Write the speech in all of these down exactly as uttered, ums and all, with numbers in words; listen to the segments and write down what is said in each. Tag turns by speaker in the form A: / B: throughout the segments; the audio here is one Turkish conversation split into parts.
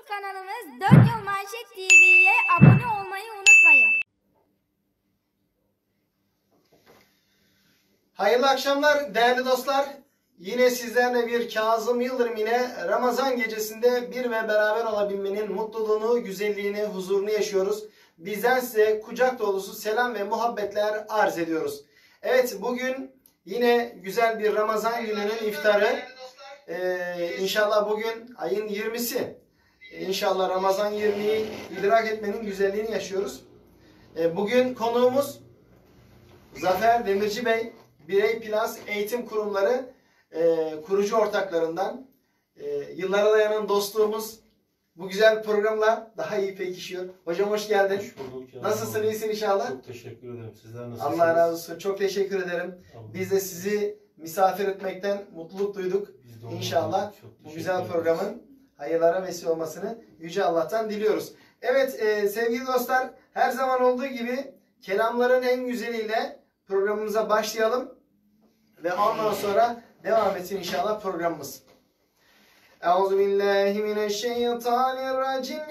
A: kanalımız dört Yol Manşet T V'ye abone olmayı unutmayın.
B: Hayırlı akşamlar değerli dostlar. Yine sizlerle bir Kazım Yıldırım ile Ramazan gecesinde bir ve beraber olabilmenin mutluluğunu, güzelliğini, huzurunu yaşıyoruz. Bizden size kucak dolusu selam ve muhabbetler arz ediyoruz. Evet, bugün yine güzel bir Ramazan gününün iftarı. Ee, inşallah bugün ayın yirmisi. Ee, inşallah Ramazan yirmiyi idrak etmenin güzelliğini yaşıyoruz. Ee, bugün konuğumuz Zafer Demirci Bey, Birey Plus Eğitim Kurumları e, kurucu ortaklarından. E, yıllara dayanan dostluğumuz bu güzel programla daha iyi pekişiyor. Hocam hoş geldin.
C: Hoş bulduk. Ya.
B: Nasılsın, iyisin inşallah?
C: Çok teşekkür ederim. Sizler nasılsınız?
B: Allah razı olsun. Çok teşekkür ederim.
C: Tamam.
B: Biz de sizi misafir etmekten mutluluk duyduk. İnşallah bu güzel programın hayırlara vesile olmasını Yüce Allah'tan diliyoruz. Evet e, sevgili dostlar, her zaman olduğu gibi kelamların en güzeliyle programımıza başlayalım ve ondan sonra devam etsin inşallah programımız. Euzubillahimineşşeytanirracim.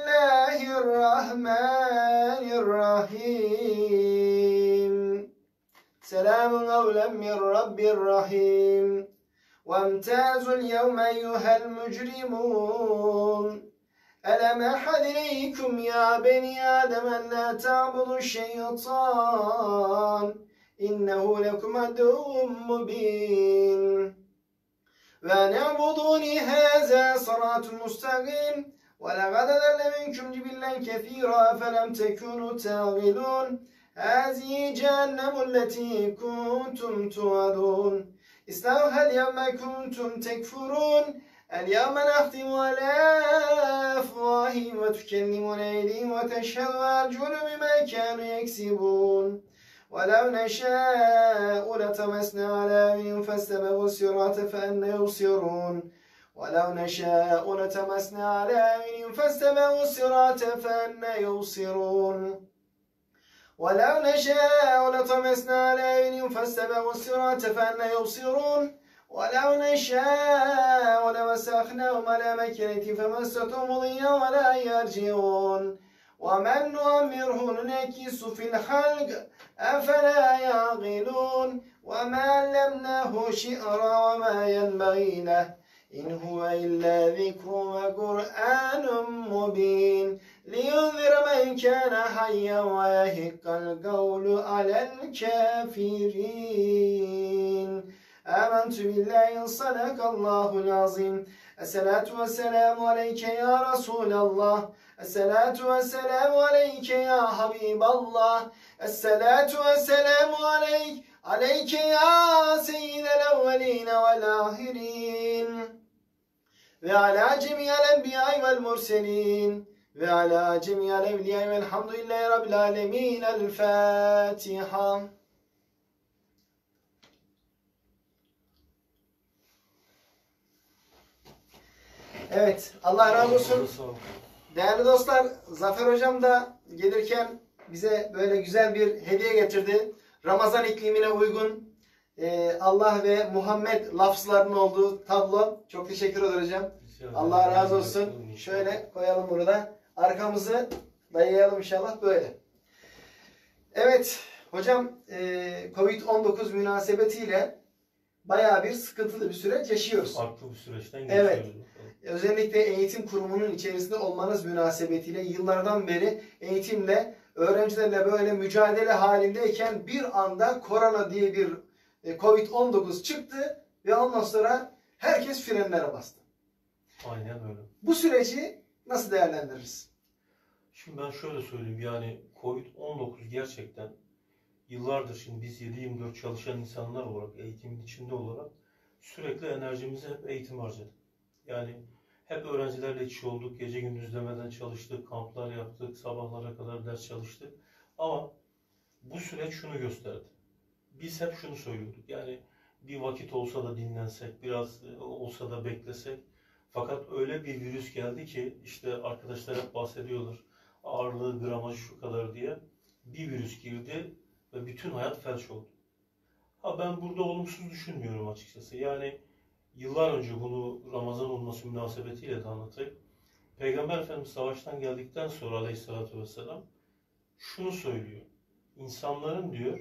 B: Bismillahirrahmanirrahim. Selamun kavlen min Rabbir Rahim. وَامْتَازُوا الْيَوْمَ أَيُّهَا الْمُجْرِمُونَ أَلَمْ أَعْهَدْ إِلَيْكُمْ يَا بَنِي آدَمَ أَنْ لَا تَعْبُدُوا الشَّيْطَانَ إِنَّهُ لَكُمْ عَدُوٌّ مُّبِينٌ وَأَنِ اعْبُدُونِي هَٰذَا صِرَاطٌ مُّسْتَقِيمٌ وَلَقَدْ أَضَلَّ مِنكُمْ جِبِلًّا كَثِيرًا أَفَلَمْ تَكُونُوا تَعْقِلُونَ هَٰذِهِ جَهَنَّمُ الَّتِي كُنتُمْ تُوعَدُونَ اصْلَوْهَا الْيَوْمَ كُنتُمْ تَكْفُرُونَ الْيَوْمَ نَخْتِمُ عَلَىٰ أَفْوَاهِهِمْ وَتُكَلِّمُنَا أَيْدِيهِمْ وَتَشْهَدُ أَرْجُلُهُم بِمَا كَانُوا يَكْسِبُونَ وَلَوْ نَشَاءُ لَطَمَسْنَا عَلَىٰ أَعْيُنِهِمْ فَاسْتَبَقُوا الصِّرَاطَ فَأَنَّىٰ يُبْصِرُونَ وَلَوْ نَشَاءُ لَطَمَسْنَا عَلَىٰ أَعْيُنِهِمْ فَاسْتَبَقُوا الصِّرَاطَ فَأَنَّىٰ يُبْصِرُونَ وَلَوْ نَشَاءُ لَطَمَسْنَا عَلَىٰ أَعْيُنِهِمْ فَاسْتَبَقُوا الصِّرَاطَ فَأَنَّىٰ يُبْصِرُونَ وَلَوْ نَشَاءُ لَمَسَخْنَاهُمْ عَلَىٰ مَكَانَتِهِمْ فَمَا اسْتَطَاعُوا مُضِيًّا وَلَا يَرْجِعُونَ وَمَنْ نُعَمِّرْهُ نُنَكِّسْهُ فِي الْخَلْقِ أَفَلَا يَعْقِلُونَ وَمَا عَلَّمْنَاهُ شِعْرًا وَمَا يَنبَغِي لَهُ إِنْ هُوَ إِلَّا ذِكْرٌ وَقُرْآنٌ مُّبِينٌ لِيُنذِرَ مَنْ كَانَ حَيًّا وَيَحِقَّ الْقَوْلُ عَلَى الْكَافِرِينَ آمنت بالله صدق الله العظيم. الصلاة والسلام عليك يا رسول الله. الصلاة والسلام عليك يا حبيب الله. الصلاة والسلام عليك عليك يا سيد الأولين والآخرين وعلى جميع الأنبياء والمرسلين وعلى جميع الأولياء والحمد لله رب العالمين. الفاتحة. Evet, Allah razı olsun. Değerli dostlar, Zafer Hocam da gelirken bize böyle güzel bir hediye getirdi. Ramazan iklimine uygun e, Allah ve Muhammed lafızlarının olduğu tablo. Çok teşekkür ederim hocam. Allah razı olsun. Şöyle koyalım burada. Arkamızı dayayalım inşallah böyle. Evet, hocam e, Covid on dokuz münasebetiyle bayağı bir sıkıntılı bir süreç yaşıyoruz.
C: Farklı bir süreçten geçiyoruz.
B: Evet. Özellikle eğitim kurumunun içerisinde olmanız münasebetiyle yıllardan beri eğitimle, öğrencilerle böyle mücadele halindeyken bir anda korona diye bir Covid on dokuz çıktı ve ondan sonra herkes frenlere bastı.
C: Aynen öyle.
B: Bu süreci nasıl değerlendiririz?
C: Şimdi ben şöyle söyleyeyim, yani Covid on dokuz gerçekten yıllardır, şimdi biz yedi yirmi dört çalışan insanlar olarak, eğitimin içinde olarak sürekli enerjimizi hep eğitim harcadık. Yani hep öğrencilerle iç olduk, gece gündüz demeden çalıştık, kamplar yaptık, sabahlara kadar ders çalıştık. Ama bu süreç şunu gösterdi. Biz hep şunu söylüyorduk, yani bir vakit olsa da dinlensek, biraz olsa da beklesek. Fakat öyle bir virüs geldi ki, işte arkadaşlar hep bahsediyorlar, ağırlığı, gramajı şu kadar diye bir virüs girdi ve bütün hayat felç oldu. Ha ben burada olumsuz düşünmüyorum açıkçası. Yani yıllar önce bunu Ramazan olması münasebetiyle de anlatayım. Peygamber Efendimiz savaştan geldikten sonra aleyhissalatü vesselam şunu söylüyor. İnsanların diyor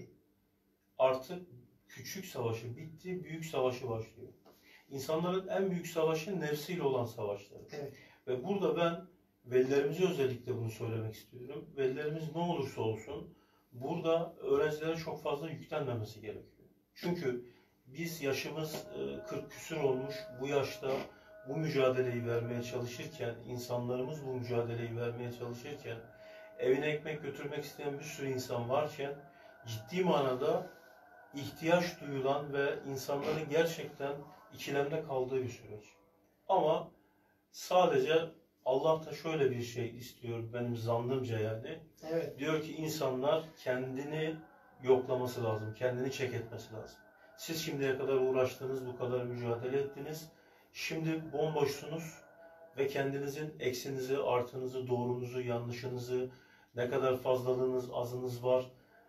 C: artık küçük savaşı bitti, büyük savaşı başlıyor. İnsanların en büyük savaşı nefsiyle olan savaşları.
B: Evet.
C: Ve burada ben velilerimize özellikle bunu söylemek istiyorum. Velilerimiz ne olursa olsun burada öğrencilere çok fazla yüklenmemesi gerekiyor. Çünkü biz yaşımız kırk küsur olmuş, bu yaşta bu mücadeleyi vermeye çalışırken, insanlarımız bu mücadeleyi vermeye çalışırken, evine ekmek götürmek isteyen bir sürü insan varken, ciddi manada ihtiyaç duyulan ve insanların gerçekten ikilemde kaldığı bir süreç. Ama sadece Allah da şöyle bir şey istiyor benim zannımca yani.
B: Evet.
C: Diyor ki insanlar kendini yoklaması lazım, kendini çek etmesi lazım. Siz şimdiye kadar uğraştınız, bu kadar mücadele ettiniz. Şimdi bomboşsunuz ve kendinizin eksinizi, artınızı, doğrunuzu, yanlışınızı, ne kadar fazlalığınız, azınız var.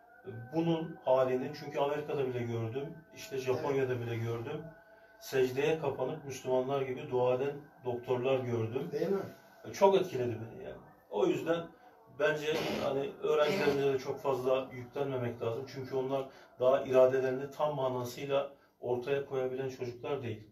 C: Bunun halini, çünkü Amerika'da bile gördüm, işte Japonya'da evet. bile gördüm. Secdeye kapanıp Müslümanlar gibi dua eden doktorlar gördüm.
B: Değil mi?
C: Çok etkiledi beni yani. O yüzden bence hani öğrencilerimize de çok fazla yüklenmemek lazım. Çünkü onlar daha iradelerini tam manasıyla ortaya koyabilen çocuklar değil.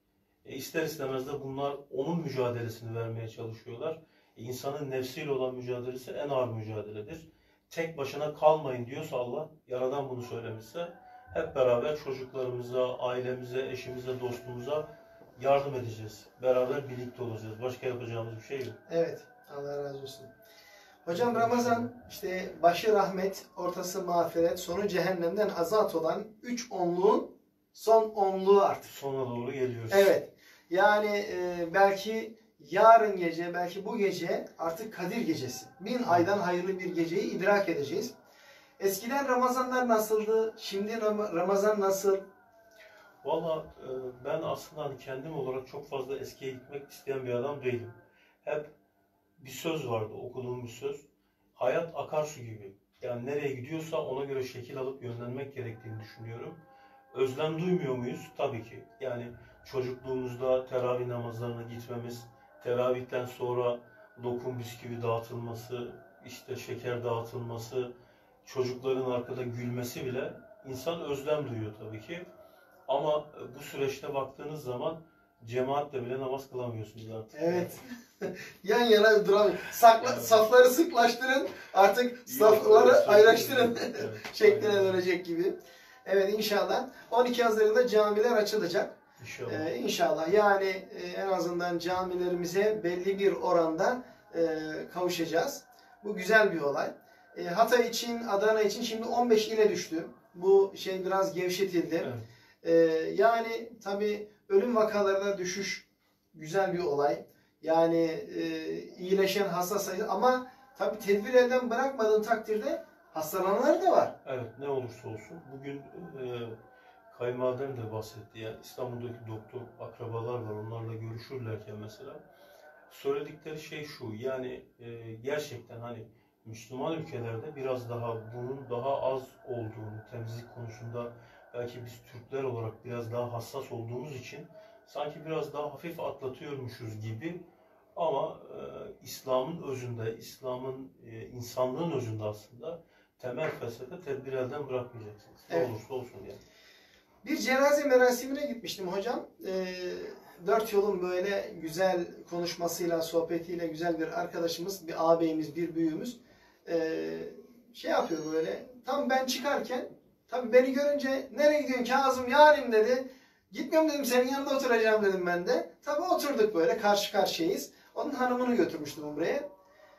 C: E ister istemez de bunlar onun mücadelesini vermeye çalışıyorlar. E insanın nefsiyle olan mücadelesi en ağır mücadeledir. Tek başına kalmayın diyorsa Allah, Yaradan bunu söylemişse, hep beraber çocuklarımıza, ailemize, eşimize, dostumuza yardım edeceğiz. Beraber birlikte olacağız. Başka yapacağımız bir şey yok.
B: Evet. Allah razı olsun. Hocam Ramazan işte başı rahmet, ortası mağfiret, sonu cehennemden azat olan üç onluğun son onluğu artık.
C: Sona doğru geliyoruz.
B: Evet. Yani e, belki yarın gece, belki bu gece artık Kadir Gecesi. Bin aydan hayırlı bir geceyi idrak edeceğiz. Eskiden Ramazanlar nasıldı? Şimdi Ramazan nasıl?
C: Valla e, ben aslında hani kendim olarak çok fazla eskiye gitmek isteyen bir adam değilim. Hep bir söz vardı, okuduğum bir söz. Hayat akarsu gibi. Yani nereye gidiyorsa ona göre şekil alıp yönlenmek gerektiğini düşünüyorum. Özlem duymuyor muyuz? Tabii ki. Yani çocukluğumuzda teravih namazlarına gitmemiz, teravihten sonra lokum bisküvi dağıtılması, işte şeker dağıtılması, çocukların arkada gülmesi bile insan özlem duyuyor tabii ki. Ama bu süreçte baktığınız zaman cemaatle bile namaz kılamıyorsunuz artık.
B: Evet. Yan yana duramıyor. Sakla, evet. Safları sıklaştırın, artık safları evet, ayrıştırın evet, şekline dönecek gibi. Evet inşallah. on iki Haziran'da camiler açılacak.
C: İnşallah.
B: Ee, inşallah. Yani e, en azından camilerimize belli bir oranda e, kavuşacağız. Bu güzel bir olay. E, Hatay için, Adana için şimdi on beş ile düştü. Bu şey biraz gevşetildi. Evet. E, yani tabii ölüm vakalarına düşüş güzel bir olay. Yani e, iyileşen hasta sayısı ama tabii tedbir elden bırakmadığın takdirde hastalananlar da var.
C: Evet ne olursa olsun. Bugün e, kayınvalidem de bahsetti. Yani İstanbul'daki doktor akrabalar var. Onlarla görüşürlerken mesela söyledikleri şey şu. Yani e, gerçekten hani Müslüman ülkelerde biraz daha bunun daha az olduğunu, temizlik konusunda belki biz Türkler olarak biraz daha hassas olduğumuz için sanki biraz daha hafif atlatıyormuşuz gibi ama e, İslam'ın özünde, İslam'ın e, insanlığın özünde aslında temel felsefe tedbir elden bırakmayacaksınız. Ne evet. olursa olsun yani.
B: Bir cenaze merasimine gitmiştim hocam. E, dört yolun böyle güzel konuşmasıyla, sohbetiyle güzel bir arkadaşımız, bir ağabeyimiz, bir büyüğümüz e, şey yapıyor böyle. Tam ben çıkarken tabii beni görünce nereye gidiyorsun Kazım yarim dedi. Gitmiyorum dedim, senin yanında oturacağım dedim ben de. Tabii oturduk böyle, karşı karşıyayız. Onun hanımını götürmüştüm buraya.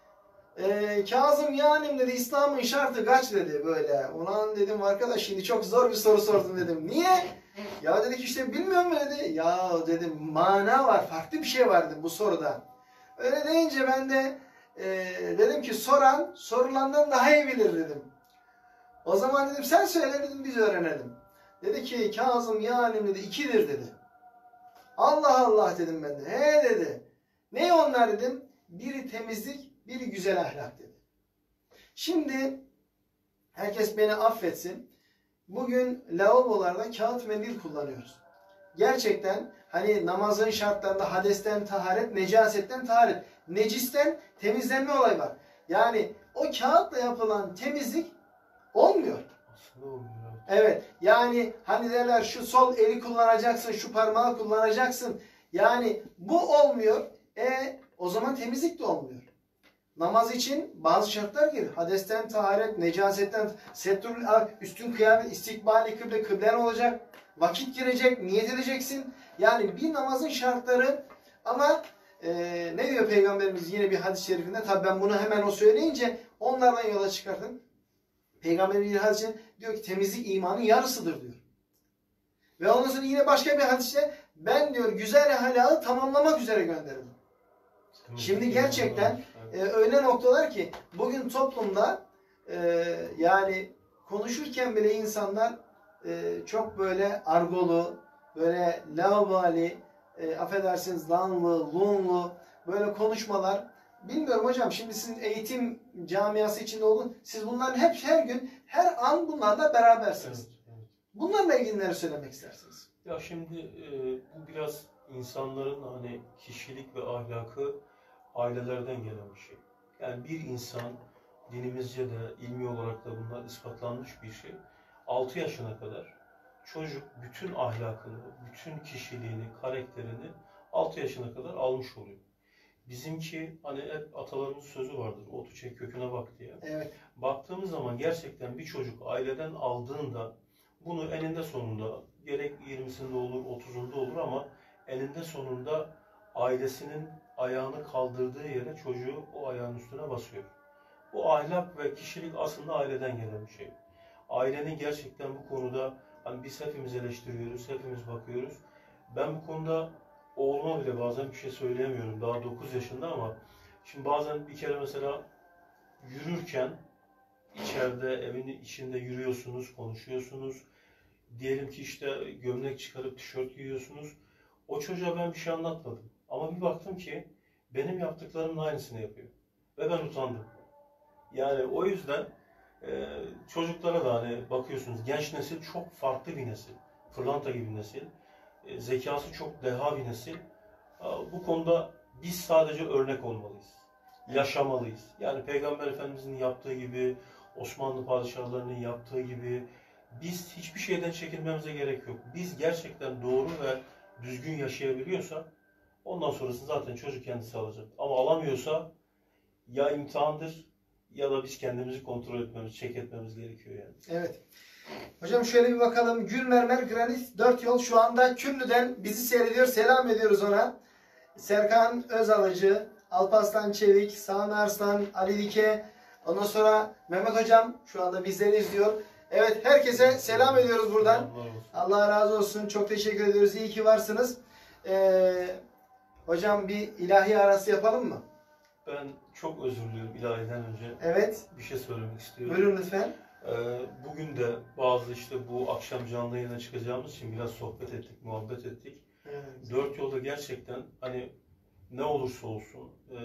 B: Ee, Kazım yarim dedi, İslam'ın şartı kaç dedi böyle. Ulan dedim arkadaş şimdi çok zor bir soru sordum dedim. Niye? Ya dedik işte bilmiyor mu dedi. Ya dedim mana var, farklı bir şey var dedim bu soruda. Öyle deyince ben de e, dedim ki soran sorulandan daha iyi bilir dedim. O zaman dedim sen söyle dedim, biz öğrenelim. Dedi ki Kazım yarim dedi ikidir dedi. Allah Allah dedim ben de. He dedi. Ne onlar dedim? Biri temizlik, biri güzel ahlak dedi. Şimdi herkes beni affetsin. Bugün lavabolarda kağıt mendil kullanıyoruz. Gerçekten hani namazın şartlarında hadesten taharet, necasetten taharet. necisten temizlenme olayı var. Yani o kağıtla yapılan temizlik olmuyor.
C: Aslında olmuyor.
B: Evet, yani hani derler şu sol eli kullanacaksın, şu parmağı kullanacaksın. Yani bu olmuyor. E o zaman temizlik de olmuyor. Namaz için bazı şartlar gelir. Hadesten taharet, necasetten, setrul, üstün kıyamet, istikbali kıble, kıblen olacak. Vakit girecek, niyet edeceksin. Yani bir namazın şartları ama e, ne diyor Peygamberimiz yine bir hadis-i şerifinde? Tabi ben bunu hemen o söyleyince onlardan yola çıkardım. Peygamberimiz bir hadis diyor ki temizlik imanın yarısıdır diyor. Ve ondan sonra yine başka bir hadiste ben diyor güzel ahlakı tamamlamak üzere gönderdim. Şimdi gerçekten e, öyle noktalar ki bugün toplumda e, yani konuşurken bile insanlar e, çok böyle argolu, böyle laubali, e, affedersiniz lanlı, lunlu böyle konuşmalar. Bilmiyorum hocam şimdi sizin eğitim camiası içinde olun. Siz bunların hep her gün, her an bunlarla berabersiniz.
C: Evet, evet.
B: Bunlarla ilgili neler söylemek istersiniz?
C: Ya şimdi e, bu biraz insanların hani kişilik ve ahlakı ailelerden gelen bir şey. Yani bir insan dinimizce de ilmi olarak da bunlar ispatlanmış bir şey. altı yaşına kadar çocuk bütün ahlakını, bütün kişiliğini, karakterini altı yaşına kadar almış oluyor. Bizimki hani hep atalarımızın sözü vardır. Otu çek köküne bak diye.
B: Evet.
C: Baktığımız zaman gerçekten bir çocuk aileden aldığında bunu eninde sonunda gerek yirmisinde olur, otuzunda olur ama eninde sonunda ailesinin ayağını kaldırdığı yere çocuğu o ayağın üstüne basıyor. Bu ahlak ve kişilik aslında aileden gelen bir şey. Ailenin gerçekten bu konuda hani biz hepimiz eleştiriyoruz, hepimiz bakıyoruz. Ben bu konuda oğluma bile bazen bir şey söyleyemiyorum. Daha dokuz yaşında ama şimdi bazen bir kere mesela yürürken içeride, evin içinde yürüyorsunuz, konuşuyorsunuz. Diyelim ki işte gömlek çıkarıp tişört giyiyorsunuz. O çocuğa ben bir şey anlatmadım. Ama bir baktım ki benim yaptıklarımın aynısını yapıyor. Ve ben utandım. Yani o yüzden e, çocuklara da hani bakıyorsunuz genç nesil çok farklı bir nesil. Pırlanta gibi nesil. E, zekası çok deha bir nesil. E, bu konuda biz sadece örnek olmalıyız. Yaşamalıyız. Yani Peygamber Efendimiz'in yaptığı gibi, Osmanlı padişahlarının yaptığı gibi biz hiçbir şeyden çekinmemize gerek yok. Biz gerçekten doğru ve düzgün yaşayabiliyorsak ondan sonrasını zaten çocuk kendisi alacak. Ama alamıyorsa ya imtihandır ya da biz kendimizi kontrol etmemiz, çek etmemiz gerekiyor yani.
B: Evet. Hocam şöyle bir bakalım. Gül Mermer Granit dört yol şu anda Küllü'den bizi seyrediyor. Selam ediyoruz ona. Serkan Özalıcı, Alparslan Çevik, Sami Arslan, Ali Dike, ondan sonra Mehmet Hocam şu anda bizleri izliyor. Evet herkese selam ediyoruz buradan. Allah razı olsun. Çok teşekkür ediyoruz. İyi ki varsınız. Ee, hocam bir ilahi arası yapalım mı?
C: Ben çok özür diliyorum ilahiden önce.
B: Evet.
C: Bir şey söylemek istiyorum.
B: Buyurun lütfen.
C: Ee, bugün de bazı işte bu akşam canlı yayına çıkacağımız için biraz sohbet ettik, muhabbet ettik.
B: Evet.
C: Dört yolda gerçekten hani ne olursa olsun e,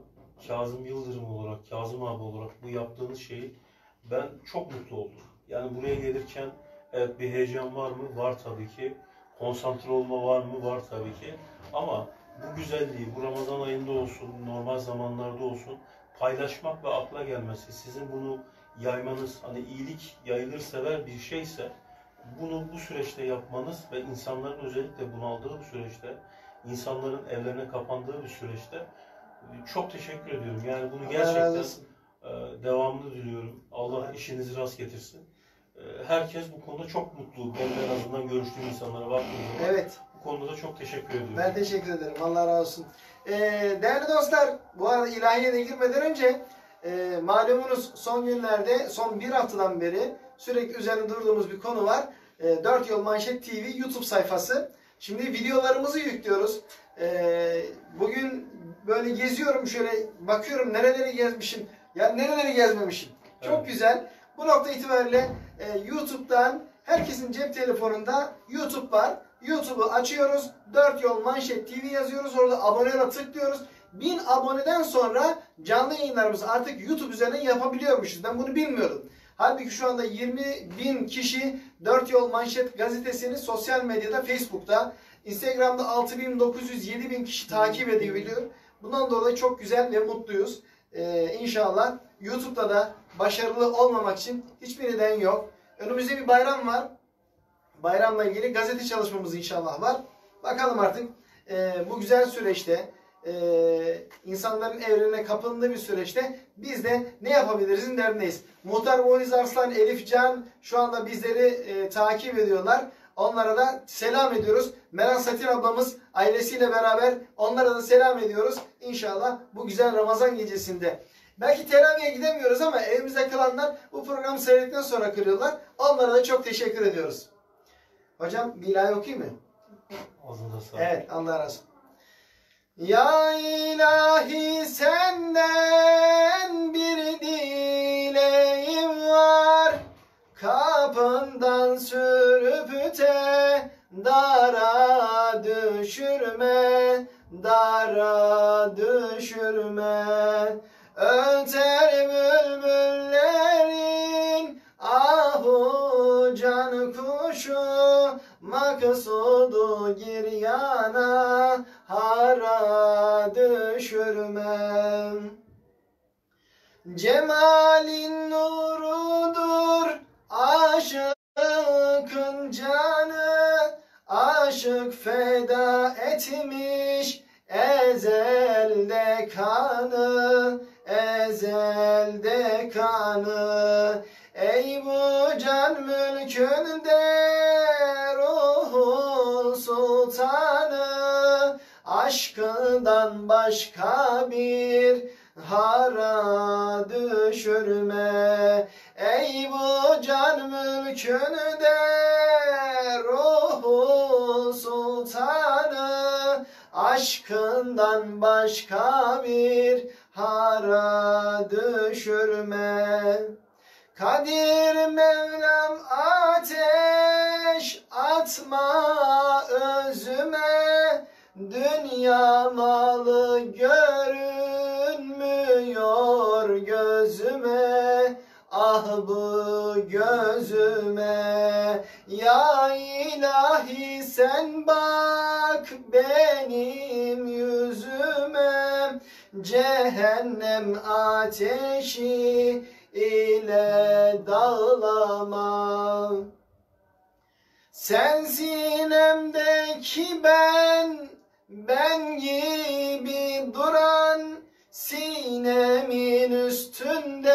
C: Kazım Yıldırım olarak, Kazım abi olarak bu yaptığınız şeyi ben çok mutlu oldum. Yani buraya gelirken evet bir heyecan var mı? Var tabii ki. Konsantre olma var mı? Var tabii ki. Ama bu güzelliği, bu Ramazan ayında olsun, normal zamanlarda olsun paylaşmak ve akla gelmesi, sizin bunu yaymanız, hani iyilik yayılır sever bir şeyse bunu bu süreçte yapmanız ve insanların özellikle bunaldığı bu süreçte, insanların evlerine kapandığı bir süreçte çok teşekkür ediyorum. Yani bunu gerçekten e, devamını diliyorum. Allah işinizi rast getirsin. E, herkes bu konuda çok mutlu. Ben en azından görüştüğüm insanlara baktığım zaman
B: Evet.
C: bu konuda çok teşekkür ediyorum.
B: Ben teşekkür ederim. Allah razı olsun. Ee, değerli dostlar, bu arada ilahiye de girmeden önce e, malumunuz son günlerde, son bir haftadan beri sürekli üzerinde durduğumuz bir konu var. E, Dört Yol Manşet T V YouTube sayfası. Şimdi videolarımızı yüklüyoruz. E, bugün böyle geziyorum, şöyle bakıyorum nereleri gezmişim. Ya nereleri gezmemişim. Çok
C: Evet.
B: güzel. Bu nokta itibariyle e, YouTube'dan herkesin cep telefonunda YouTube var. YouTube'u açıyoruz. Dört Yol Manşet T V yazıyoruz. Orada aboneye tıklıyoruz. bin aboneden sonra canlı yayınlarımızı artık YouTube üzerinden yapabiliyormuşuz. Ben bunu bilmiyordum. Halbuki şu anda yirmi bin kişi Dört Yol Manşet gazetesini sosyal medyada, Facebook'ta, Instagram'da altı bin dokuz yüz yedi bin kişi takip edebiliyor. Bundan dolayı çok güzel ve mutluyuz. Ee, inşallah YouTube'da da başarılı olmamak için hiçbir neden yok. Önümüzde bir bayram var. Bayramla ilgili gazete çalışmamız inşallah var. Bakalım artık e, bu güzel süreçte, e, insanların evrenine kapıldığı bir süreçte biz de ne yapabilirizin derdindeyiz. Muhtar Muğniz Arslan, Elif Can şu anda bizleri e, takip ediyorlar. Onlara da selam ediyoruz. Meral Satir ablamız ailesiyle beraber onlara da selam ediyoruz. İnşallah bu güzel Ramazan gecesinde. Belki teraviye gidemiyoruz ama evimizde kalanlar bu programı seyrettikten sonra kırıyorlar. Onlara da çok teşekkür ediyoruz. Hocam bir ilahi okuyayım mı?
C: Ağzında sağlık.
B: Evet, Allah razı olsun. Ya ilahi senden bir dileğim var. Kapından sürüp de dara düşürme, dara düşürme. Öter bülbüllerin ahu can kuşu, maksudu giryana hara düşürmem. Cemalin nurudur aşıkın canı, aşık feda etmiş ezelde kanı, ezelde kanı. Ey bu can mülkünde ruhun sultanı, aşkından başka bir hara düşürme. Ey bu can mülkünde ruhun sultanı, aşkından başka bir hara düşürme. Kadir Mevlam ateş atma özüme, dünya malı görünmüyor gözüme, ah bu gözüme. Ya ilahi sen bak benim yüzüme, cehennem ateşi ile dağlama. Sen sinemdeki ben, ben gibi duran, sinemin üstünde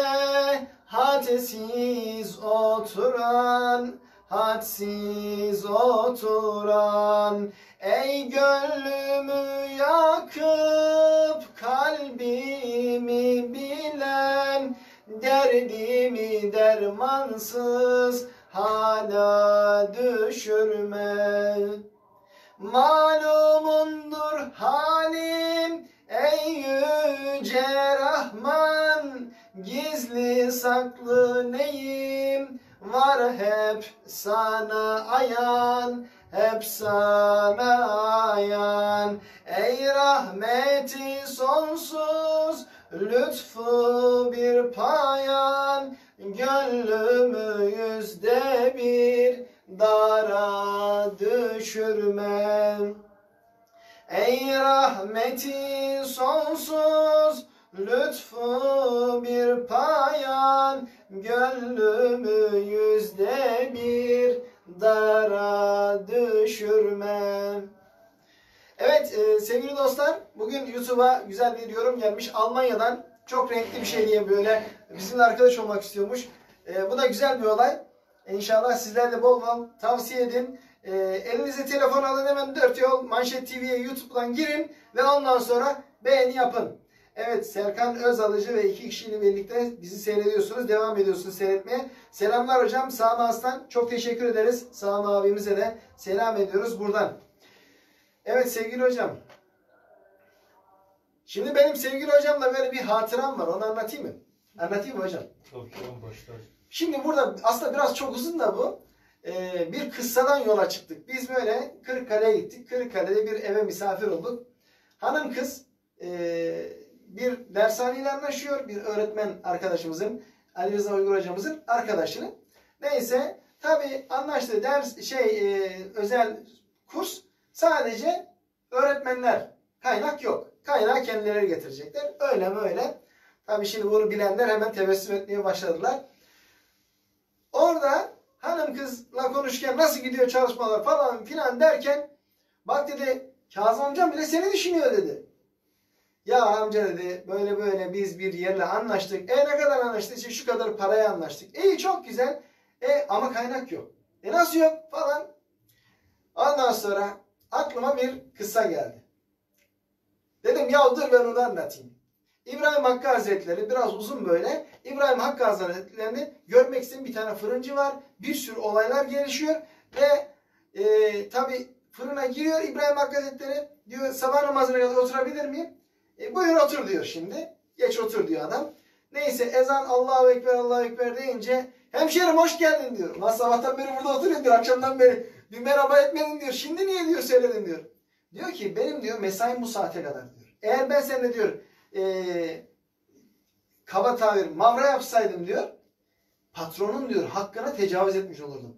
B: hadsiz oturan, hadsiz oturan. Ey gönlümü yakıp kalbimi bilen, derdimi dermansız hala düşürme. Malumundur halim ey yüce Rahman, gizli saklı neyim var hep sana ayan, hep sana ayan. Ey rahmeti sonsuz, lütfu bir payan, gönlümü yüzde bir dara düşürme. Ey rahmeti sonsuz, lütfu bir payan, gönlümü yüzde bir dara düşürme. Evet e, sevgili dostlar, bugün YouTube'a güzel bir yorum gelmiş. Almanya'dan çok renkli bir şey diye böyle bizimle arkadaş olmak istiyormuş. E, bu da güzel bir olay. İnşallah sizler de bol bol tavsiye edin. E, elinize telefon alın, hemen dört yol Manşet T V'ye YouTube'dan girin ve ondan sonra beğeni yapın. Evet, Serkan Özalıcı ve iki kişiyle birlikte bizi seyrediyorsunuz. Devam ediyorsunuz seyretmeye. Selamlar hocam. Sami Aslan. Çok teşekkür ederiz. Sami abimize de selam ediyoruz buradan. Evet sevgili hocam. Şimdi benim sevgili hocamla böyle bir hatıram var. Onu anlatayım mı? Anlatayım mı hocam?
C: Tabii ki başlar.
B: Şimdi burada aslında biraz çok uzun da bu. Ee, bir kıssadan yola çıktık. Biz böyle Kırıkkale'ye gittik. Kırıkkale'de bir eve misafir olduk. Hanım kız e, bir dershaneyle anlaşıyor. Bir öğretmen arkadaşımızın, Ali Rıza Uygur hocamızın arkadaşını. Neyse tabi anlaştığı ders şey e, özel kurs sadece öğretmenler. Kaynak yok. kaynağı kendileri getirecekler. Öyle mi öyle. Tabii şimdi bunu bilenler hemen tebessüm etmeye başladılar. Orada hanım kızla konuşurken nasıl gidiyor çalışmalar falan filan derken bak dedi Kazım amcam bile seni düşünüyor dedi. Ya amca dedi böyle böyle biz bir yerle anlaştık. E ne kadar anlaştık? İşte şu kadar paraya anlaştık. İyi çok güzel. E ama kaynak yok. E nasıl yok falan. Ondan sonra aklıma bir kıssa geldi. Dedim ya dur ben onu anlatayım. İbrahim Hakkı Hazretleri biraz uzun böyle. İbrahim Hakkı Hazretleri'ni görmek isteyen bir tane fırıncı var. Bir sürü olaylar gelişiyor. Ve e, tabi fırına giriyor İbrahim Hakkı Hazretleri. Diyor sabah namazına kadar oturabilir miyim? E, buyur otur diyor şimdi. Geç otur diyor adam. Neyse ezan Allahu Ekber Allahu Ekber deyince hemşerim hoş geldin diyor. Lan sabahtan beri burada oturuyorum diyor. Akşamdan beri bir merhaba etmedin diyor. Şimdi niye diyor söyledin diyor. Diyor ki benim diyor mesaim bu saate kadar diyor. Eğer ben seninle diyor e, kaba tabir mavra yapsaydım diyor. Patronun diyor hakkına tecavüz etmiş olurdum.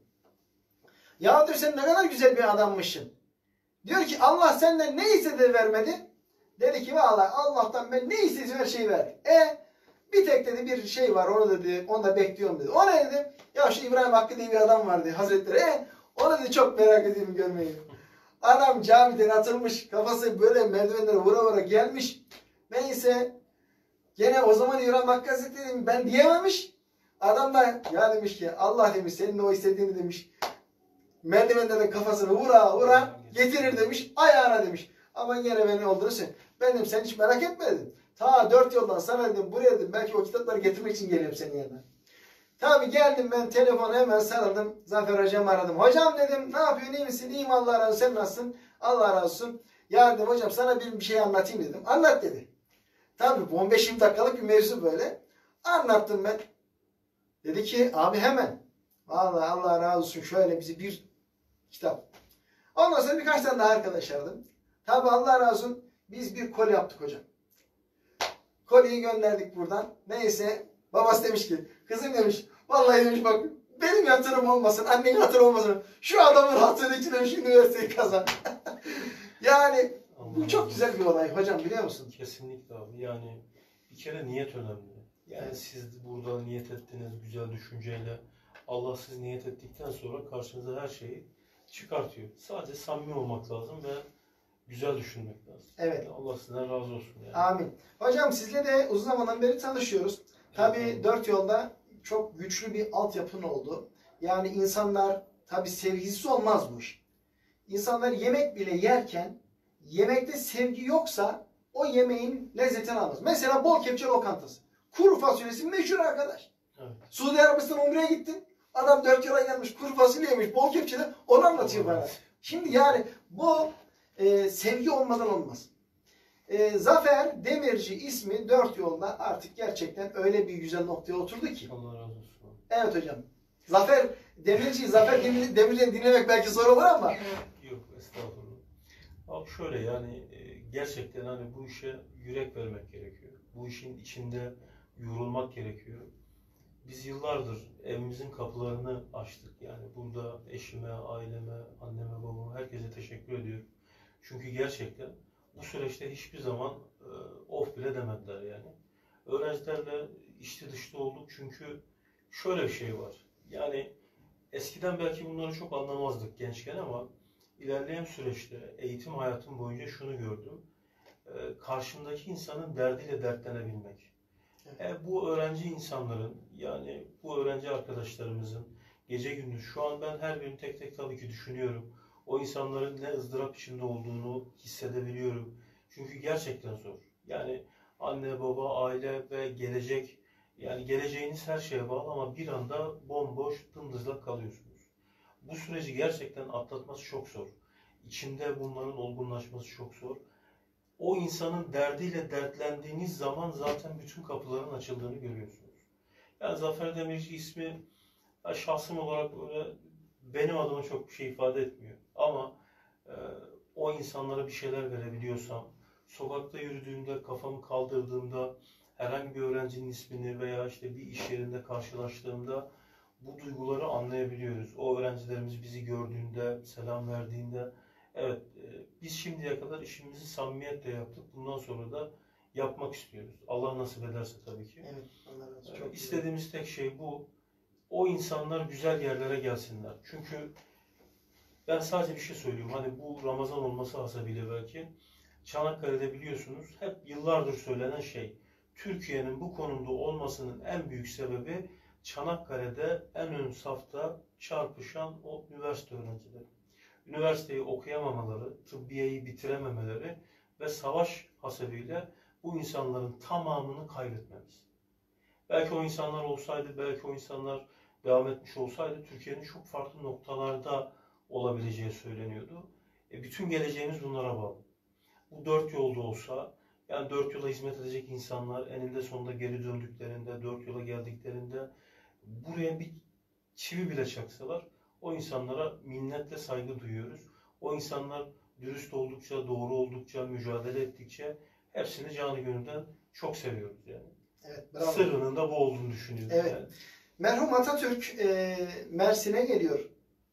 B: Ya diyor sen ne kadar güzel bir adammışsın. Diyor ki Allah senden ne istedi vermedi. Dedi ki vallahi Allah'tan ben ne istediğim her şeyi verdi. E bir tek dedi bir şey var onu dedi onu da bekliyorum dedi. O ne dedi? Ya şu İbrahim Hakkı diye bir adam var dedi Hazretleri. E onu dedi çok merak ediyorum görmeyi. Adam camiden atılmış kafası böyle merdivenlere vura vura gelmiş. Neyse gene o zaman İbrahim Hakkı Hazretleri ben diyememiş. Adam da ya demiş ki Allah demiş senin o istediğini demiş. Merdivenlerden kafasını vura vura getirir demiş ayağına demiş. Ama yine beni olduğunu söyle. Ben dedim sen hiç merak etme dedim. Ta dört yoldan sana dedim buraya dedim. Belki o kitapları getirmek için geliyorum senin yanına. Tabi geldim ben telefonu hemen sarıldım. Zafer hocam aradım. Hocam dedim ne yapıyorsun iyi misin? İyiyim Allah razı olsun. Sen nasılsın? Allah razı olsun. Ya dedim hocam sana bir, bir şey anlatayım dedim. Anlat dedi. Tabi on beş yirmi dakikalık bir mevzu böyle. Anlattım ben. Dedi ki abi hemen. Vallahi Allah razı olsun şöyle bizi bir kitap. Ondan sonra birkaç tane daha arkadaş aradım. Tabi Allah razı olsun biz bir koli yaptık hocam. Koliyi gönderdik buradan. Neyse babası demiş ki kızım demiş vallahi demiş bak benim yatırım olmasın annenin yatırım olmasın. Şu adamın hatırı için demiş üniversiteyi kazan. Yani bu çok güzel bir olay hocam biliyor musun?
C: Kesinlikle abi. Yani bir kere niyet önemli. Yani
B: Evet.
C: siz burada niyet ettiniz güzel düşünceyle. Allah siz niyet ettikten sonra karşınıza her şeyi çıkartıyor. Sadece samimi olmak lazım ve güzel düşünmek lazım.
B: Evet.
C: Yani Allah sizden razı olsun. Yani.
B: Amin. Hocam sizle de uzun zamandan beri tanışıyoruz. Tabii
C: Evet.
B: dört yolda çok güçlü bir altyapın oldu. Yani insanlar tabii sevgisiz olmaz bu iş. İnsanlar yemek bile yerken yemekte sevgi yoksa o yemeğin lezzetini almaz. Mesela bol kepçe lokantası. Kuru fasulyesi meşhur arkadaş.
C: Evet.
B: Suudi Arabistan Umre'ye gittin. Adam dört yola gelmiş kuru fasulye yemiş bol kepçede onu anlatıyor bana. Şimdi yani bu e, sevgi olmadan olmaz. E, Zafer Demirci ismi dört yolda artık gerçekten öyle bir güzel noktaya oturdu ki.
C: Allah razı olsun.
B: Evet hocam. Zafer Demirci, Zafer Demir, Demirci'yi dinlemek belki zor olur ama.
C: Yok estağfurullah. Abi şöyle yani e, gerçekten hani bu işe yürek vermek gerekiyor. Bu işin içinde yorulmak gerekiyor. Biz yıllardır evimizin kapılarını açtık. Yani burada eşime, aileme, anneme, babama herkese teşekkür ediyorum. Çünkü gerçekten bu süreçte hiçbir zaman e, of bile demediler yani. Öğrencilerle içli dışlı olduk çünkü şöyle bir şey var. Yani eskiden belki bunları çok anlamazdık gençken ama ilerleyen süreçte eğitim hayatım boyunca şunu gördüm. E, karşımdaki insanın derdiyle dertlenebilmek. E, bu öğrenci insanların yani bu öğrenci arkadaşlarımızın gece gündüz şu an ben her birini tek tek tabii ki düşünüyorum. O insanların ne ızdırap içinde olduğunu hissedebiliyorum. Çünkü gerçekten zor. Yani anne, baba, aile ve gelecek yani geleceğiniz her şeye bağlı ama bir anda bomboş, dımdızlak kalıyorsunuz. Bu süreci gerçekten atlatması çok zor. İçinde bunların olgunlaşması çok zor. O insanın derdiyle dertlendiğiniz zaman zaten bütün kapıların açıldığını görüyorsunuz. Yani Zafer Demirci ismi şahsım olarak böyle benim adıma çok bir şey ifade etmiyor. Ama e, o insanlara bir şeyler verebiliyorsam, sokakta yürüdüğümde, kafamı kaldırdığımda, herhangi bir öğrencinin ismini veya işte bir iş yerinde karşılaştığımda bu duyguları anlayabiliyoruz. O öğrencilerimiz bizi gördüğünde, selam verdiğinde Evet, e, biz şimdiye kadar işimizi samimiyetle yaptık. Bundan sonra da yapmak istiyoruz. Allah nasip ederse tabii ki.
B: Evet. Allah razı olsun.
C: Ee,
B: Çok güzel.
C: İstediğimiz tek şey bu. O insanlar güzel yerlere gelsinler. Çünkü ben sadece bir şey söyleyeyim. Hani bu Ramazan olması hasebiyle belki Çanakkale'de biliyorsunuz hep yıllardır söylenen şey. Türkiye'nin bu konumda olmasının en büyük sebebi Çanakkale'de en ön safta çarpışan o üniversite öğrencileri. Üniversiteyi okuyamamaları, tıbbiyeyi bitirememeleri ve savaş hasebiyle bu insanların tamamını kaybetmemiz. Belki o insanlar olsaydı, belki o insanlar devam etmiş olsaydı Türkiye'nin çok farklı noktalarda olabileceği söyleniyordu. E, bütün geleceğimiz bunlara bağlı. Bu dört yolda olsa, yani dört yola hizmet edecek insanlar eninde sonunda geri döndüklerinde, dört yola geldiklerinde buraya bir çivi bile çaksalar o insanlara minnetle saygı duyuyoruz. O insanlar dürüst oldukça, doğru oldukça, mücadele ettikçe hepsini canı gönülden çok seviyoruz yani.
B: Evet, bravo.
C: Sırrının da bu olduğunu düşünüyorum.
B: Evet.
C: Yani.
B: Merhum Atatürk e, Mersin'e geliyor.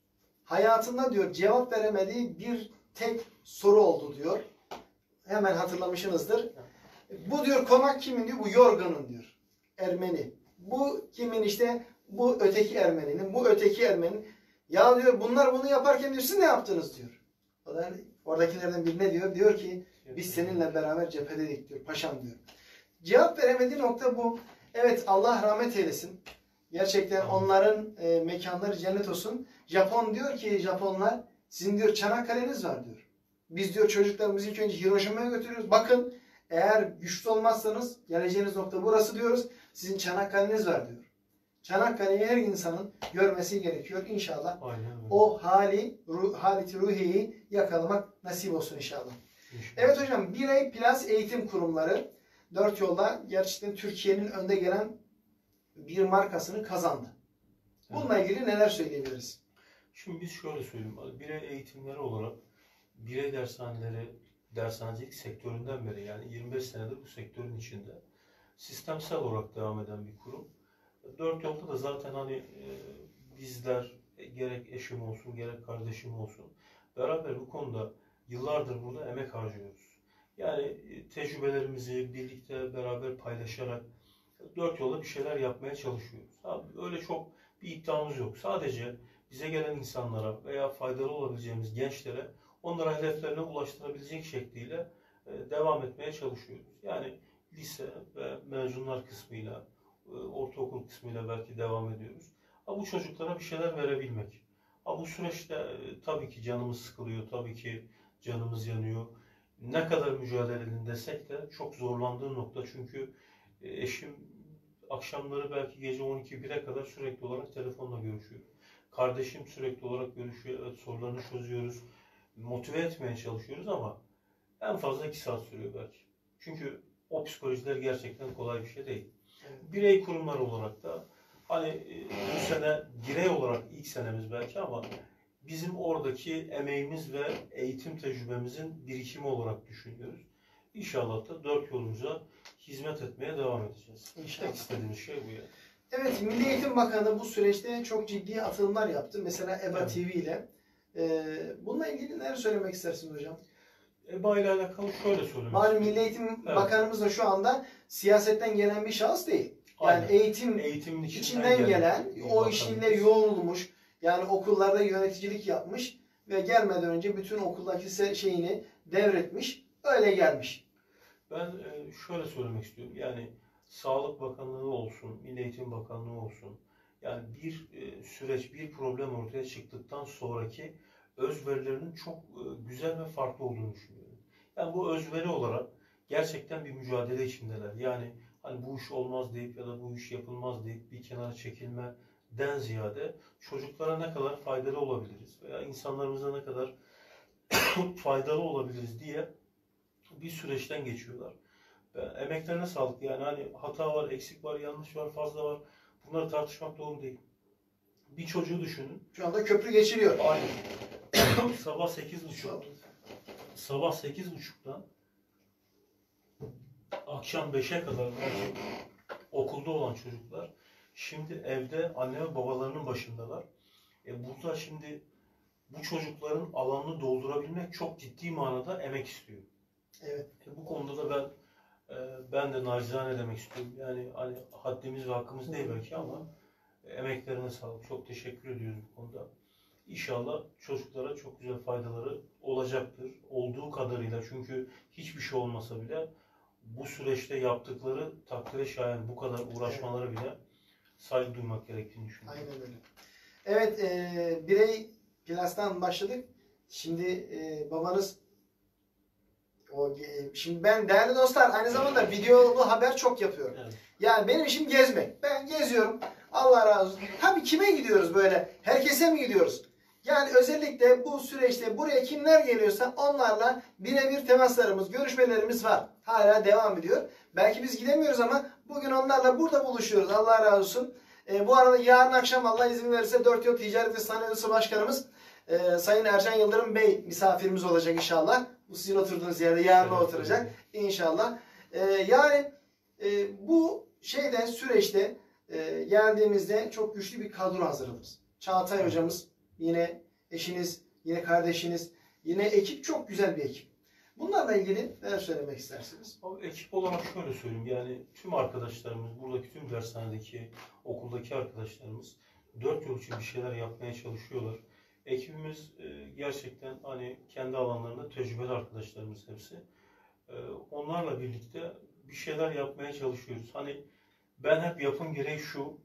B: Hayatında diyor cevap veremediği bir tek soru oldu diyor. Hemen hatırlamışsınızdır. Bu diyor konak kimin diyor? Bu Yorgan'ın diyor. Ermeni. Bu kimin işte? Bu öteki Ermeninin. Bu öteki Ermeninin. Ya diyor bunlar bunu yaparken diyor siz ne yaptınız diyor. O da oradakilerden biri ne diyor? Diyor ki biz seninle beraber cephedeydik diyor. Paşam diyor. Cevap veremediği nokta bu. Evet Allah rahmet eylesin. Gerçekten onların e, mekanları cennet olsun. Japon diyor ki Japonlar sizin diyor Çanakkale'niz var diyor. Biz diyor çocuklarımızı ilk önce Hiroşima'ya götürüyoruz. Bakın eğer güçlü olmazsanız geleceğiniz nokta burası diyoruz. Sizin Çanakkale'niz var diyor. Çanakkale'yi her insanın görmesi gerekiyor. İnşallah
C: Aynen öyle.
B: o hali, ruh, haleti ruhiyeyi yakalamak nasip olsun inşallah.
C: İnşallah.
B: Evet hocam Birey Plus Eğitim Kurumları dört yolda gerçekten Türkiye'nin önde gelen bir markasını kazandı. Bununla ilgili neler söyleyebiliriz?
C: Şimdi biz şöyle söyleyeyim. Birey eğitimleri olarak birey dershaneleri, dershanecilik sektöründen beri yani yirmi beş senedir bu sektörün içinde sistemsel olarak devam eden bir kurum. Dört yolda da zaten hani e, bizler e, gerek eşim olsun gerek kardeşim olsun beraber bu konuda yıllardır burada emek harcıyoruz. Yani e, tecrübelerimizi birlikte beraber paylaşarak dört yolda bir şeyler yapmaya çalışıyoruz. Abi, öyle çok bir iddiamız yok. Sadece bize gelen insanlara veya faydalı olabileceğimiz gençlere onlara hedeflerine ulaştırabilecek şekliyle e, devam etmeye çalışıyoruz. Yani lise ve mezunlar kısmıyla, e, ortaokul kısmıyla belki devam ediyoruz. Ama bu çocuklara bir şeyler verebilmek. Ama bu süreçte e, tabii ki canımız sıkılıyor, tabii ki canımız yanıyor. Ne kadar mücadele edin desek de çok zorlandığım nokta çünkü e, eşim akşamları belki gece on iki bire kadar sürekli olarak telefonla görüşüyor. Kardeşim sürekli olarak görüşüyor. Evet, sorularını çözüyoruz. Motive etmeye çalışıyoruz ama en fazla iki saat sürüyor belki. Çünkü o psikolojiler gerçekten kolay bir şey değil.
B: Evet.
C: Birey kurumlar olarak da hani e, bu sene birey olarak ilk senemiz belki ama bizim oradaki emeğimiz ve eğitim tecrübemizin birikimi olarak düşünüyoruz. İnşallah da dört yolumuza hizmet etmeye devam edeceğiz.
B: İnşallah.
C: Tek istediğimiz şey bu ya.
B: Evet, Milli Eğitim Bakanı bu süreçte çok ciddi atılımlar yaptı. Mesela EBA
C: Evet.
B: T V ile. Ee, bununla ilgili neler söylemek istersiniz hocam?
C: EBA ile alakalı şöyle söylemek
B: Malum
C: istiyorum.
B: Milli Eğitim
C: Evet.
B: Bakanımız da şu anda siyasetten gelen bir şahıs değil. Yani
C: Aynen.
B: eğitim
C: Eğitimin içinden,
B: içinden gelen,
C: bir
B: o
C: bakanımız.
B: işinle yoğrulmuş, yani okullarda yöneticilik yapmış ve gelmeden önce bütün okuldaki se- şeyini devretmiş, öyle gelmiş.
C: Ben e, şöyle söylemek istiyorum. Yani Sağlık Bakanlığı olsun, Milli Eğitim Bakanlığı olsun. Yani bir e, süreç, bir problem ortaya çıktıktan sonraki özverilerinin çok e, güzel ve farklı olduğunu düşünüyorum. Yani bu özveri olarak gerçekten bir mücadele içindeler. Yani hani bu iş olmaz deyip ya da bu iş yapılmaz deyip bir kenara çekilmeden ziyade çocuklara ne kadar faydalı olabiliriz veya insanlarımıza ne kadar faydalı olabiliriz diye bir süreçten geçiyorlar. Emeklerine sağlık. Yani hani hata var, eksik var, yanlış var, fazla var. Bunları tartışmak doğru değil. Bir çocuğu düşünün.
B: Şu anda köprü geçiliyor.
C: Aynen. Sabah sekiz buçuk. Sabah sekiz buçuktan akşam beşe kadar belki okulda olan çocuklar şimdi evde anne ve babalarının başındalar. E burada şimdi bu çocukların alanını doldurabilmek çok ciddi manada emek istiyor.
B: Evet.
C: E, bu konuda da ben e, ben de nacizane demek istiyorum. Yani hani haddimiz ve hakkımız değil belki ama e, emeklerine sağlık. Çok teşekkür ediyoruz bu konuda. İnşallah çocuklara çok güzel faydaları olacaktır. Olduğu kadarıyla, çünkü hiçbir şey olmasa bile bu süreçte yaptıkları takdire şayan, bu kadar uğraşmaları bile saygı duymak gerektiğini düşünüyorum.
B: Aynen öyle. Evet, e, birey Plus'tan başladık. Şimdi e, babanız o e, şimdi ben değerli dostlar aynı zamanda videolu haber çok yapıyorum.
C: Evet.
B: Yani benim işim gezmek. Ben geziyorum. Allah razı olsun. Tabii kime gidiyoruz böyle? Herkese mi gidiyoruz? Yani özellikle bu süreçte buraya kimler geliyorsa onlarla birebir temaslarımız, görüşmelerimiz var. Hala devam ediyor. Belki biz gidemiyoruz ama bugün onlarla burada buluşuyoruz. Allah razı olsun. E, bu arada yarın akşam Allah izin verirse Dört Yol Ticaret ve Sanayi Odası Başkanımız e, Sayın Ercan Yıldırım Bey misafirimiz olacak inşallah. Bu sizin oturduğunuz yerde yarın
C: Evet,
B: oturacak
C: evet.
B: inşallah. E, yani e, bu şeyde süreçte e, geldiğimizde çok güçlü bir kadro hazırladınız. Çağatay hocamız, yine eşiniz, yine kardeşiniz, yine ekip çok güzel bir ekip. Bunlarla ilgili neler söylemek istersiniz?
C: Abi, ekip olarak şöyle söyleyeyim, yani tüm arkadaşlarımız, buradaki tüm dershanedeki, okuldaki arkadaşlarımız dört yol için bir şeyler yapmaya çalışıyorlar. Ekibimiz e, gerçekten hani kendi alanlarında tecrübeli arkadaşlarımız hepsi. E, onlarla birlikte bir şeyler yapmaya çalışıyoruz. Hani ben hep yapım gereği şu,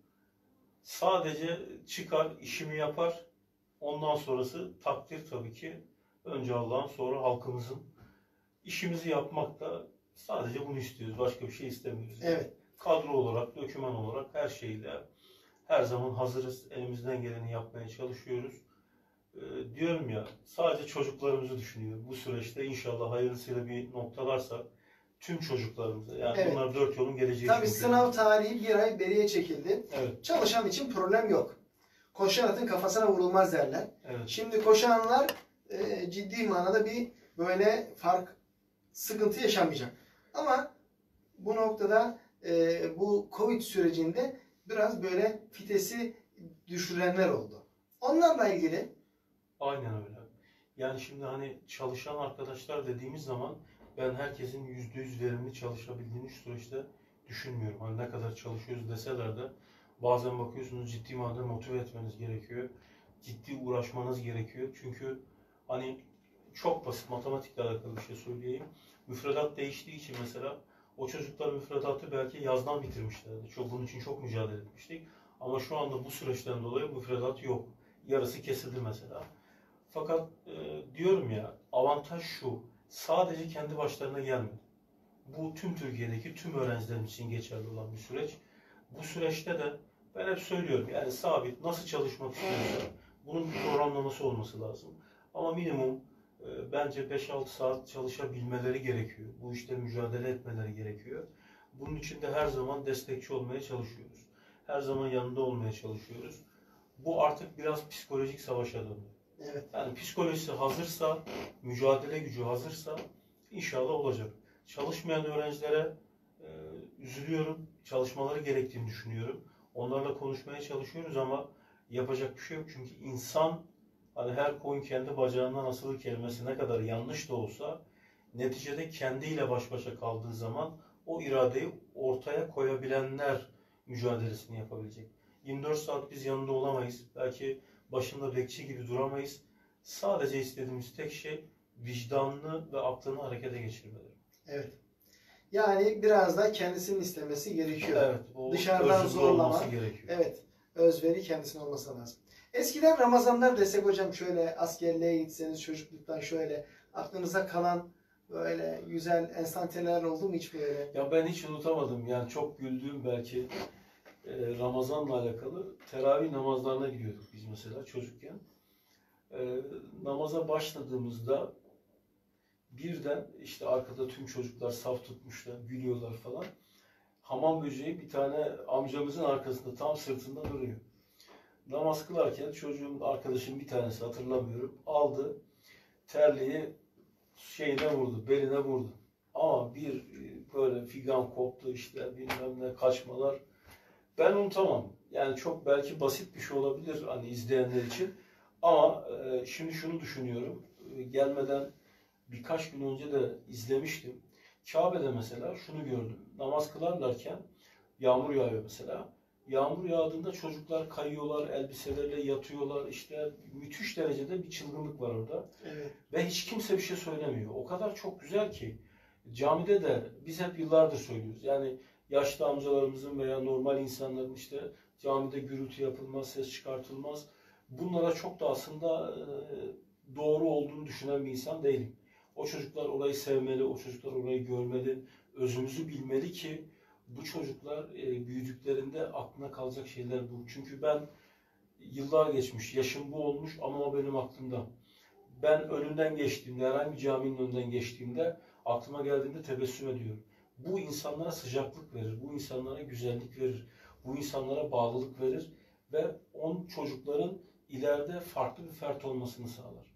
C: sadece çıkar, işimi yapar, ondan sonrası takdir tabii ki önce Allah'ın, sonra halkımızın. İşimizi yapmakta sadece bunu istiyoruz. Başka bir şey istemiyoruz.
B: Evet.
C: Kadro olarak, doküman olarak her şeyle her zaman hazırız. Elimizden geleni yapmaya çalışıyoruz. Ee, diyorum ya, sadece çocuklarımızı düşünüyorum. Bu süreçte inşallah hayırlısıyla bir noktalarsak tüm çocuklarımıza, yani
B: Evet.
C: bunlar dört yolun geleceği.
B: Tabii
C: çünkü.
B: sınav tarihi bir ay beriye çekildi.
C: Evet.
B: Çalışan için problem yok. Koşan atın kafasına vurulmaz derler.
C: Evet.
B: Şimdi koşanlar e, ciddi manada bir böyle fark, sıkıntı yaşamayacak. Ama bu noktada e, bu Covid sürecinde biraz böyle fitesi düşürenler oldu. Onlarla ilgili
C: Aynen öyle. Yani şimdi hani çalışan arkadaşlar dediğimiz zaman ben herkesin yüzde yüz verimli çalışabildiğini şu süreçte düşünmüyorum. Hani ne kadar çalışıyoruz deseler de bazen bakıyorsunuz ciddi manada motive etmeniz gerekiyor. Ciddi uğraşmanız gerekiyor. Çünkü hani çok basit matematikle alakalı bir şey söyleyeyim. Müfredat değiştiği için mesela o çocuklar müfredatı belki yazdan bitirmişlerdi. Çok, bunun için çok mücadele etmiştik. Ama şu anda bu süreçten dolayı müfredat yok. Yarısı kesildi mesela. Fakat e, diyorum ya, avantaj şu, sadece kendi başlarına gelmedi. Bu tüm Türkiye'deki tüm öğrencilerin için geçerli olan bir süreç. Bu süreçte de ben hep söylüyorum, yani sabit nasıl çalışmak istiyorsa bunun bir programlaması olması lazım. Ama minimum e, bence beş altı saat çalışabilmeleri gerekiyor. Bu işte mücadele etmeleri gerekiyor. Bunun için de her zaman destekçi olmaya çalışıyoruz. Her zaman yanında olmaya çalışıyoruz. Bu artık biraz psikolojik savaşa döndü.
B: evet.
C: Yani psikolojisi hazırsa, mücadele gücü hazırsa inşallah olacak. Çalışmayan öğrencilere e, üzülüyorum. Çalışmaları gerektiğini düşünüyorum. Onlarla konuşmaya çalışıyoruz ama yapacak bir şey yok. Çünkü insan, hani her koyun kendi bacağından asılır kelimesi ne kadar yanlış da olsa neticede kendiyle baş başa kaldığı zaman o iradeyi ortaya koyabilenler mücadelesini yapabilecek. yirmi dört saat biz yanında olamayız. Belki başında bekçi gibi duramayız. Sadece istediğimiz tek şey vicdanını ve aklını harekete geçirmeleri.
B: Evet. Yani biraz da kendisinin istemesi gerekiyor.
C: Evet. O
B: Dışarıdan
C: özürlü
B: zorlama.
C: olması gerekiyor.
B: Evet. Özveri kendisine olması lazım. Eskiden Ramazanlar desek hocam, şöyle askerliğe gitseniz çocukluktan şöyle aklınıza kalan böyle güzel enstantaneler oldu mu hiç böyle?
C: Ya ben hiç unutamadım. Yani çok güldüğüm belki e, Ramazan'la alakalı teravih namazlarına gidiyorduk biz mesela çocukken. E, namaza başladığımızda birden işte arkada tüm çocuklar saf tutmuşlar, gülüyorlar falan. Hamam böceği bir tane amcamızın arkasında tam sırtında duruyor. Namaz kılarken çocuğun, arkadaşım bir tanesi, hatırlamıyorum, aldı terliği şeyine vurdu, beline vurdu. Ama bir böyle figan koptu, işte bilmem ne, kaçmalar. Ben unutamam. Yani çok belki basit bir şey olabilir hani izleyenler için. Ama e, şimdi şunu düşünüyorum. E, gelmeden birkaç gün önce de izlemiştim. Kabe'de mesela şunu gördüm. Namaz kılarlarken yağmur yağıyor mesela. Yağmur yağdığında çocuklar kayıyorlar, elbiselerle yatıyorlar. İşte müthiş derecede bir çılgınlık var orada.
B: Evet.
C: Ve hiç kimse bir şey söylemiyor. O kadar çok güzel ki. Camide de biz hep yıllardır söylüyoruz. Yani yaşlı amcalarımızın veya normal insanların işte camide gürültü yapılmaz, ses çıkartılmaz. Bunlara çok da aslında e, doğru olduğunu düşünen bir insan değilim. O çocuklar orayı sevmeli, o çocuklar orayı görmeli, özümüzü bilmeli ki bu çocuklar e, büyüdüklerinde aklına kalacak şeyler bu. Çünkü ben yıllar geçmiş, yaşım bu olmuş ama o benim aklımda. Ben önünden geçtiğimde, herhangi bir caminin önünden geçtiğimde aklıma geldiğinde tebessüm ediyorum. Bu insanlara sıcaklık verir, bu insanlara güzellik verir, bu insanlara bağlılık verir ve on çocukların ileride farklı bir fert olmasını sağlar.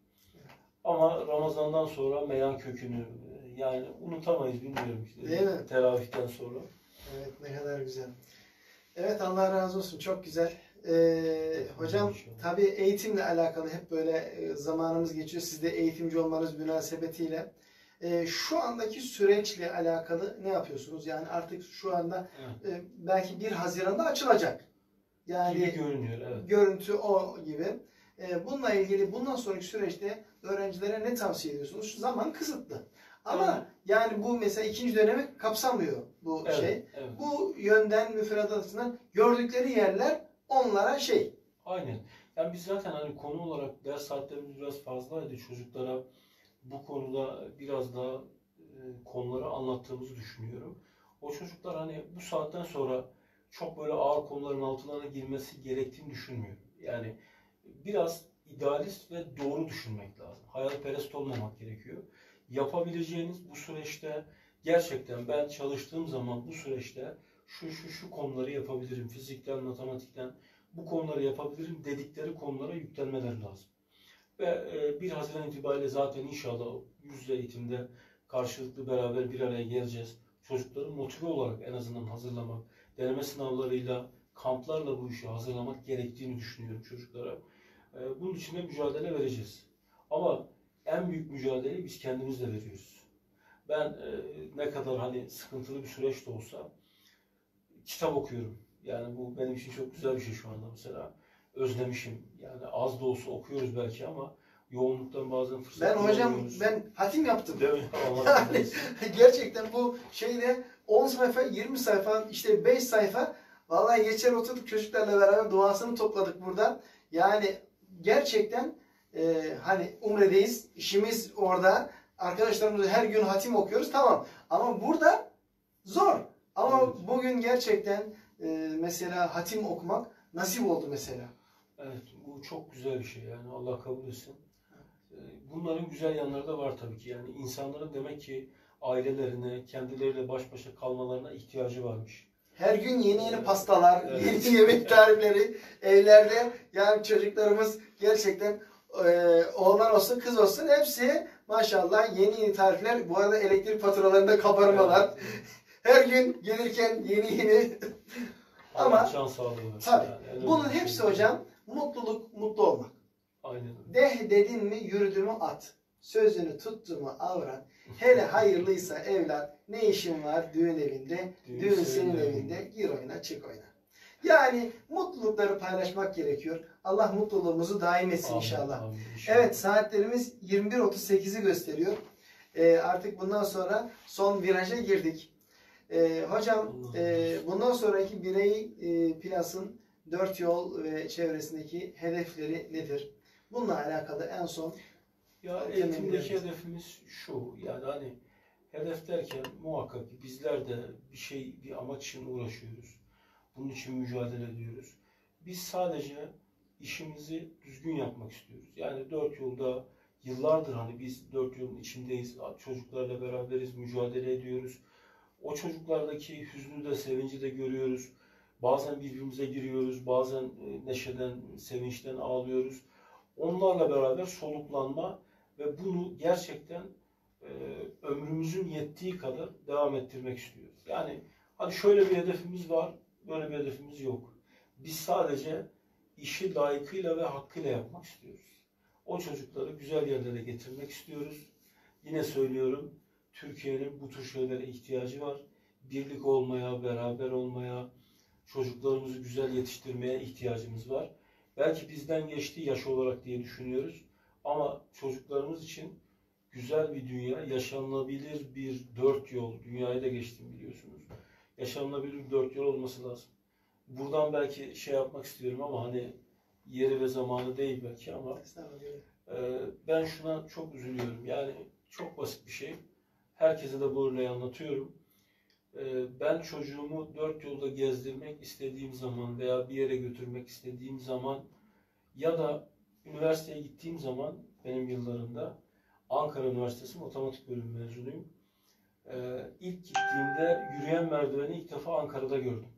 C: Ama Ramazan'dan sonra meyan kökünü yani unutamayız, bilmiyorum işte.
B: Değil mi?
C: Teravihten sonra.
B: Evet, ne kadar güzel. Evet, Allah razı olsun, çok güzel. Ee, hocam tabii eğitimle alakalı hep böyle e, zamanımız geçiyor. Siz de eğitimci olmanız münasebetiyle. Ee, şu andaki süreçle alakalı ne yapıyorsunuz? Yani artık şu anda
C: Evet.
B: e, belki bir Haziran'da açılacak. Yani
C: Gibi görünüyor, evet.
B: görüntü o gibi. Ee, bununla ilgili bundan sonraki süreçte öğrencilere ne tavsiye ediyorsunuz? Şu zaman kısıtlı. Ama
C: Evet.
B: yani bu mesela ikinci dönemi kapsamıyor bu
C: Evet,
B: şey.
C: evet.
B: Bu yönden müfredat açısından gördükleri yerler onlara şey.
C: Aynen. Yani biz zaten hani konu olarak ders saatlerimiz biraz fazlaydı. Çocuklara bu konuda biraz daha e, konuları anlattığımızı düşünüyorum. O çocuklar hani bu saatten sonra çok böyle ağır konuların altına girmesi gerektiğini düşünmüyorum. Yani biraz idealist ve doğru düşünmek lazım. Hayalperest olmamak gerekiyor. Yapabileceğiniz bu süreçte gerçekten ben çalıştığım zaman bu süreçte şu şu şu konuları yapabilirim. Fizikten, matematikten bu konuları yapabilirim dedikleri konulara yüklenmeleri lazım. Ve bir Haziran itibariyle zaten inşallah yüz yüze eğitimde karşılıklı beraber bir araya geleceğiz. Çocukları motive olarak en azından hazırlamak, deneme sınavlarıyla, kamplarla bu işi hazırlamak gerektiğini düşünüyorum çocuklara. Bunun için de mücadele vereceğiz. Ama en büyük mücadeleyi biz kendimizle veriyoruz. Ben ne kadar hani sıkıntılı bir süreç de olsa kitap okuyorum. Yani bu benim için çok güzel bir şey şu anda mesela. Özlemişim. Yani az da olsa okuyoruz belki ama yoğunluktan bazen fırsat
B: Ben hocam
C: bulamıyoruz.
B: ben hatim yaptım.
C: Değil mi? Allah
B: Yani
C: razı
B: gerçekten bu şeyde on sayfa, yirmi sayfa, işte beş sayfa vallahi geçer oturduk çocuklarla beraber duasını topladık burada. Yani gerçekten e, hani Umre'deyiz. İşimiz orada. Arkadaşlarımızla her gün hatim okuyoruz. Tamam. Ama burada zor. Ama
C: Evet.
B: bugün gerçekten e, mesela hatim okumak nasip oldu mesela.
C: Evet, bu çok güzel bir şey yani Allah kabul etsin. Bunların güzel yanları da var tabii ki. Yani insanların demek ki ailelerine, kendileriyle baş başa kalmalarına ihtiyacı varmış.
B: Her gün yeni yeni pastalar,
C: Evet.
B: yeni yemek tarifleri evlerde. Yani çocuklarımız gerçekten e, oğlan olsun kız olsun hepsi maşallah yeni yeni tarifler. Bu arada elektrik faturalarında kabarmalar.
C: Evet.
B: Her gün gelirken yeni yeni.
C: Allah
B: Ama
C: can sağlığı versin.
B: tabii
C: Yani en
B: bunun
C: önemli
B: hepsi
C: şey.
B: hocam mutluluk, mutlu olmak.
C: Aynen.
B: De dedin mi yürüdü mü at. Sözünü tuttu mu avrat. Hele hayırlıysa evlat. Ne işin var düğün evinde?
C: Düğün
B: Düğün,
C: senin
B: senin
C: evinde.
B: evinde. Gir oyna çık oyna. Yani mutlulukları paylaşmak gerekiyor. Allah mutluluğumuzu daim etsin
C: Amin,
B: inşallah.
C: amin, inşallah.
B: Evet saatlerimiz yirmi bir otuz sekizi gösteriyor. Ee, artık bundan sonra son viraja girdik. Ee, hocam
C: Allah
B: e, bundan sonraki birey e, Plus'ın dört yol ve çevresindeki hedefleri nedir? Bununla alakalı en son
C: Ya
B: Temenni
C: eğitimdeki
B: ederiz.
C: hedefimiz şu, yani hani hedef derken muhakkak ki bizler de bir şey, bir amaç için uğraşıyoruz. Bunun için mücadele ediyoruz. Biz sadece işimizi düzgün yapmak istiyoruz. Yani dört yılda yıllardır hani biz dört yılın içindeyiz, çocuklarla beraberiz, mücadele ediyoruz. O çocuklardaki hüznü de sevinci de görüyoruz. Bazen birbirimize giriyoruz, bazen e, neşeden, sevinçten ağlıyoruz. Onlarla beraber soluklanma ve bunu gerçekten e, ömrümüzün yettiği kadar devam ettirmek istiyoruz. Yani hani şöyle bir hedefimiz var, böyle bir hedefimiz yok. Biz sadece işi layıkıyla ve hakkıyla yapmak istiyoruz. O çocukları güzel yerlere getirmek istiyoruz. Yine söylüyorum, Türkiye'nin bu tür şeylere ihtiyacı var. Birlik olmaya, beraber olmaya, çocuklarımızı güzel yetiştirmeye ihtiyacımız var. Belki bizden geçti yaş olarak diye düşünüyoruz. Ama çocuklarımız için güzel bir dünya, yaşanılabilir bir dört yol, dünyayı da geçtim biliyorsunuz. Yaşanılabilir bir dört yol olması lazım. Buradan belki şey yapmak istiyorum ama hani yeri ve zamanı değil belki ama e, ben şuna çok üzülüyorum. Yani çok basit bir şey. Herkese de böyle anlatıyorum. E, ben çocuğumu dört yolda gezdirmek istediğim zaman veya bir yere götürmek istediğim zaman ya da üniversiteye gittiğim zaman benim yıllarımda Ankara Üniversitesi Matematik Bölümü mezunuyum. Ee, ilk gittiğimde yürüyen merdiveni ilk defa Ankara'da gördüm.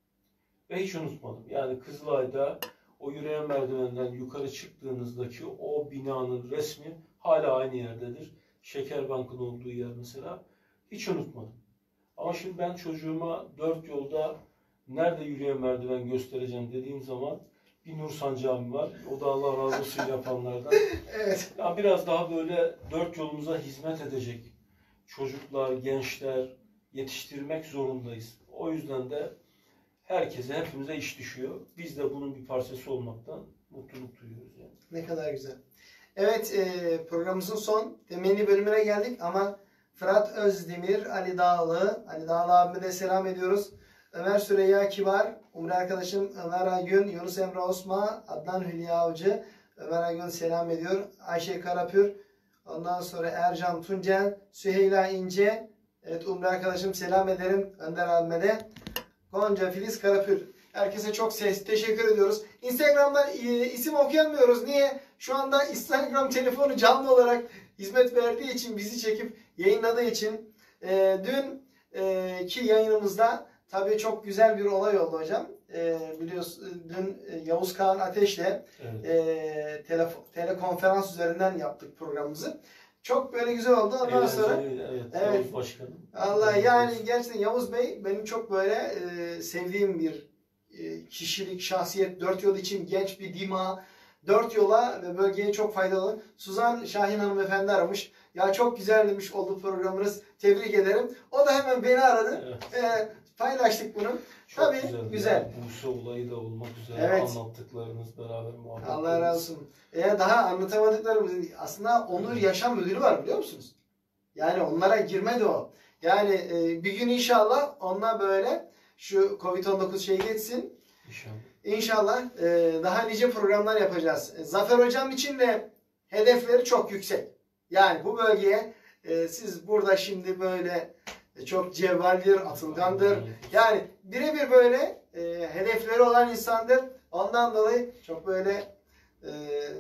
C: Ve hiç unutmadım. Yani Kızılay'da o yürüyen merdivenden yukarı çıktığınızdaki o binanın resmi hala aynı yerdedir. Şekerbank'ın olduğu yer mesela. Hiç unutmadım. Ama şimdi ben çocuğuma dört yolda nerede yürüyen merdiven göstereceğim dediğim zaman bir Nur Sancağım var. O da Allah razı olsun yapanlardan.
B: Evet.
C: Ya biraz daha böyle dört yolumuza hizmet edecek çocuklar, gençler yetiştirmek zorundayız. O yüzden de herkese, hepimize iş düşüyor. Biz de bunun bir parçası olmaktan mutluluk duyuyoruz yani.
B: Ne kadar güzel. Evet, e, programımızın son temenni bölümüne geldik ama Fırat Özdemir, Ali Dağlı, Ali Dağlı abime de selam ediyoruz. Ömer Süreyya Kibar, Umre arkadaşım Ömer Aygün, Yunus Emre Osman, Adnan Hülya Avcı, Ömer Aygün selam ediyor. Ayşe Karapür, ondan sonra Ercan Tuncel, Süheyla İnce, evet Umre arkadaşım selam ederim. Önder abime de. Gonca Filiz Karapür. Herkese çok ses teşekkür ediyoruz. Instagram'dan e, isim okuyamıyoruz. Niye? Şu anda Instagram telefonu canlı olarak hizmet verdiği için, bizi çekip yayınladığı için e, dün e, ki yayınımızda tabii çok güzel bir olay oldu hocam. E, biliyorsun dün e, Yavuz Kağan Ateş'le
C: Evet.
B: e, telefon, telekonferans üzerinden yaptık programımızı. Çok böyle güzel oldu. Ondan
C: Eğlenceli,
B: sonra
C: evet,
B: evet.
C: Yavuz Başkanım.
B: Allah yani gerçekten Yavuz Bey benim çok böyle e, sevdiğim bir e, kişilik, şahsiyet. Dört yol için genç bir dima. Dört yola ve bölgeye çok faydalı. Suzan Şahin hanımefendi aramış. Ya çok güzel demiş oldu programınız. Tebrik ederim. O da hemen beni aradı.
C: Evet.
B: E, paylaştık bunu.
C: Çok
B: Tabii
C: güzel.
B: güzel.
C: Yani Buse olayı da olmak üzere
B: Evet.
C: anlattıklarınız beraber muhabbet.
B: Allah razı olsun. E, daha anlatamadıklarımızın aslında Onur Yaşam Ödülü var biliyor musunuz? Yani onlara girmedi o. Yani e, bir gün inşallah onunla böyle şu Covid on dokuz şey geçsin.
C: İnşallah.
B: İnşallah e, daha nice programlar yapacağız. E, Zafer Hocam için de hedefleri çok yüksek. Yani bu bölgeye e, siz burada şimdi böyle e, çok cevvaldir, atılgandır. Yani birebir böyle e, hedefleri olan insandır. Ondan dolayı çok böyle e,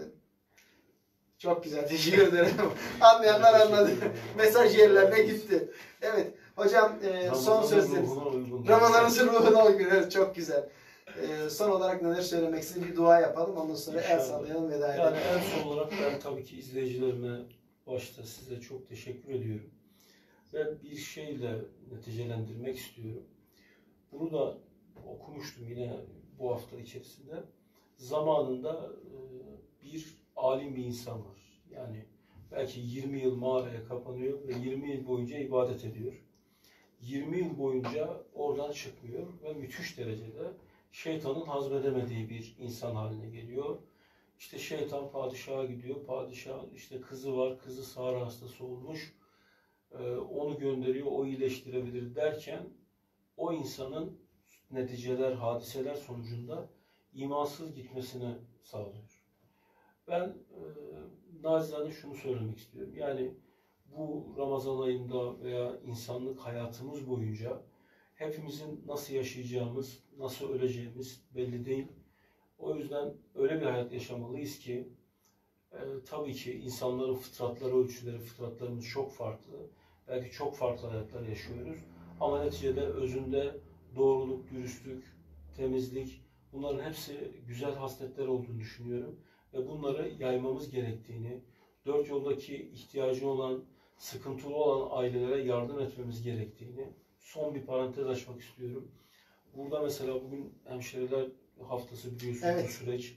B: çok güzel. Teşekkür ederim. Anlayanlar anladı. Mesaj yerlerine gitti. Evet. Hocam e, son sözleriniz. Ramazan'ın ruhuna uygun. Evet, çok güzel. E, son olarak neler söylemek istedim? Bir dua yapalım. Ondan sonra el sallayalım, veda edelim.
C: Yani en son olarak ben tabii ki izleyicilerime başta size çok teşekkür ediyorum. Ve bir şeyle neticelendirmek istiyorum. Bunu da okumuştum yine bu hafta içerisinde. Zamanında bir alim bir insan var. Yani belki yirmi yıl mağaraya kapanıyor ve yirmi yıl boyunca ibadet ediyor. yirmi yıl boyunca oradan çıkmıyor ve müthiş derecede şeytanın hazmedemediği bir insan haline geliyor. İşte şeytan padişaha gidiyor. Padişah işte kızı var, kızı sağır hastası olmuş. Onu gönderiyor, o iyileştirebilir derken o insanın neticeler, hadiseler sonucunda imansız gitmesini sağlıyor. Ben e, nacizane şunu söylemek istiyorum. Yani bu Ramazan ayında veya insanlık hayatımız boyunca hepimizin nasıl yaşayacağımız, nasıl öleceğimiz belli değil. O yüzden öyle bir hayat yaşamalıyız ki e, tabii ki insanların fıtratları, ölçüleri, fıtratlarımız çok farklı. Belki çok farklı hayatlar yaşıyoruz. Ama neticede özünde doğruluk, dürüstlük, temizlik, bunların hepsi güzel hasletler olduğunu düşünüyorum. Ve bunları yaymamız gerektiğini, dört yoldaki ihtiyacı olan, sıkıntılı olan ailelere yardım etmemiz gerektiğini son bir parantez açmak istiyorum. Burada mesela bugün hemşireler haftası biliyorsunuz,
B: evet.
C: bu süreç.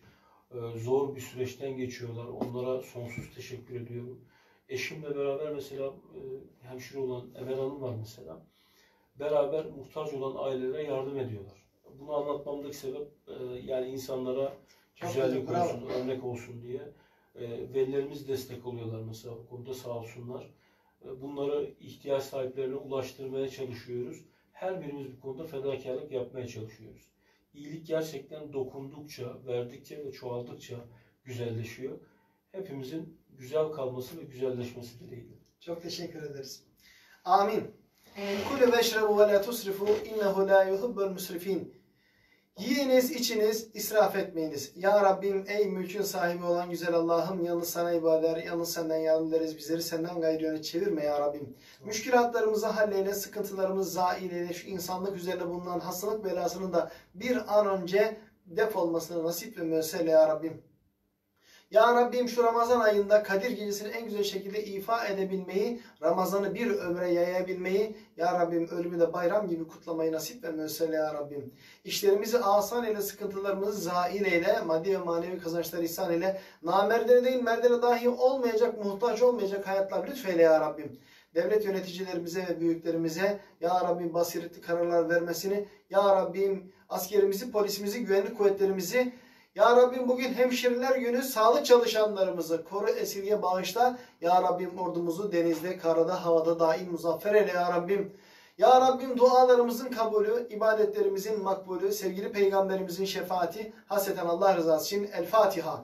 C: Ee, zor bir süreçten geçiyorlar. Onlara sonsuz teşekkür ediyorum. Eşimle beraber mesela e, hemşire olan Emel Hanım var mesela. Beraber muhtaç olan ailelere yardım ediyorlar. Bunu anlatmamdaki sebep e, yani insanlara
B: Çok
C: güzellik
B: güzel,
C: olsun, örnek olsun diye. E, velilerimiz destek oluyorlar mesela bu konuda sağ olsunlar. E, bunları ihtiyaç sahiplerine ulaştırmaya çalışıyoruz. Her birimiz bu konuda fedakarlık yapmaya çalışıyoruz. İyilik gerçekten dokundukça, verdikçe ve çoğaldıkça güzelleşiyor. Hepimizin güzel kalması ve güzelleşmesi dileğiyle.
B: Çok teşekkür ederiz. Amin. Kulü veşrebu ve la tusrifu innehu la yuhibbul musrifin. Yiyiniz, içiniz, israf etmeyiniz. Ya Rabbim, ey mülkün sahibi olan güzel Allah'ım, yalnız sana ibadet eder, yalnız senden yardım ederiz. Bizleri senden gayrı yöne çevirme ya Rabbim. Müşkülatlarımızı halleyle, sıkıntılarımızı zail eyle, şu insanlık üzerinde bulunan hastalık belasının da bir an önce def olmasını nasip ve müessel ya Rabbim. Ya Rabbim, şu Ramazan ayında Kadir Gecesi'ni en güzel şekilde ifa edebilmeyi, Ramazan'ı bir ömre yayabilmeyi, Ya Rabbim ölümü de bayram gibi kutlamayı nasip ve müessel ya Rabbim. İşlerimizi asan eyle, sıkıntılarımızı zail eyle, maddi ve manevi kazançları ihsan eyle, namerdene değil merdene dahi olmayacak, muhtaç olmayacak hayatlar lütfeyle ya Rabbim. Devlet yöneticilerimize ve büyüklerimize Ya Rabbim basiretli kararlar vermesini, Ya Rabbim askerimizi, polisimizi, güvenlik kuvvetlerimizi, Ya Rabbim bugün hemşireler günü, sağlık çalışanlarımızı koru, esirge, bağışla. Ya Rabbim ordumuzu denizde, karada, havada daim muzaffer eyle ya Rabbim. Ya Rabbim dualarımızın kabulü, ibadetlerimizin makbulü, sevgili peygamberimizin şefaati, hasreten Allah rızası için El Fatiha.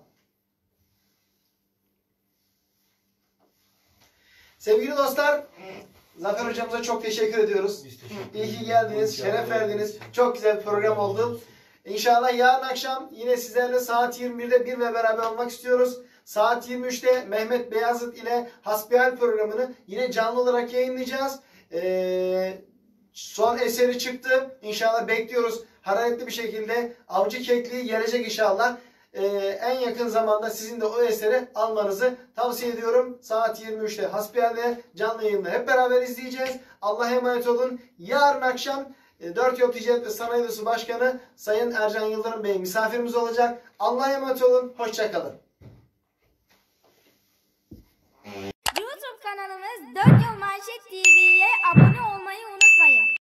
B: Sevgili dostlar, Zafer hocamıza çok teşekkür ediyoruz.
C: Biz teşekkür
B: İyi
C: ederiz.
B: ki geldiniz, şeref verdiniz. Çok güzel bir program oldu. İnşallah yarın akşam yine sizlerle saat yirmi birde bir ve beraber olmak istiyoruz. Saat yirmi üçte Mehmet Beyazıt ile Hasbihal programını yine canlı olarak yayınlayacağız. Ee, son eseri çıktı. İnşallah bekliyoruz. Hararetli bir şekilde Avcı Kekliği gelecek inşallah. Ee, en yakın zamanda sizin de o eseri almanızı tavsiye ediyorum. Saat yirmi üçte Hasbihal'de canlı yayında hep beraber izleyeceğiz. Allah'a emanet olun. Yarın akşam Dört Yol Ticaret ve Sanayi Odası Başkanı Sayın Ercan Yıldırım Bey misafirimiz olacak. Allah'a emanet olun. Hoşça kalın.